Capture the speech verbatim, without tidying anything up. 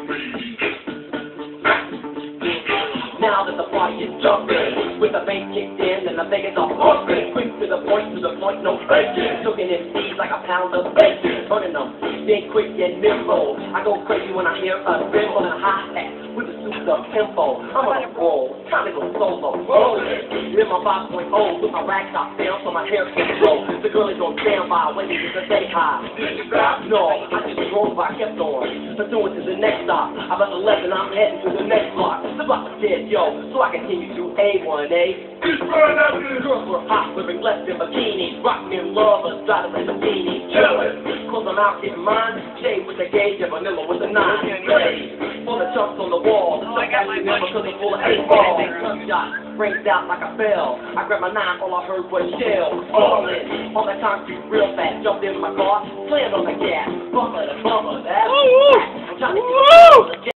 Now that the party is jumping, with the bass kicked in and the Vegas all pumping, quick to the point, to the point, no faking, cooking in seeds like a pound of bacon, burning them, being quick and nimble. I go crazy when I hear a cymbal and a hi-hat with a souped up tempo. I'm on a roll, trying to go solo, rolling. In my five point oh with my rag top down so my hair can roll. The girl is on standby, waiting to say hi. Did you stop? No, I just drove by, kept on, pursuing to the next stop. I left the left and I'm heading to the next block. The block was dead, yo, so I continue to A one A. Girls were hot, wearing less than bikinis, rockin' lovers, driving Lamborghini, chillin'. Cause I'm out getting mine, shade with the gauge and vanilla with the nine. Ready for the chunks on the wall, like I never cause it's full of eight balls. Gunshot rings out like a bell. I grabbed my nine, all I heard was shell. All in, on the concrete real fast, jumped in my car, slammed on the gas, bumper to bumper, that's I'm trying to get